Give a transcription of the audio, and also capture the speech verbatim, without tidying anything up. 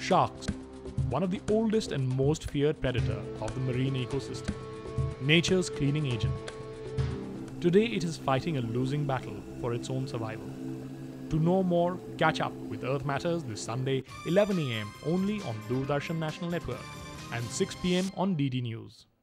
Sharks, one of the oldest and most feared predator of the marine ecosystem, nature's cleaning agent. Today it is fighting a losing battle for its own survival. To know more, catch up with Earth Matters this Sunday, eleven a m only on Doordarshan National Network and six p m on D D News.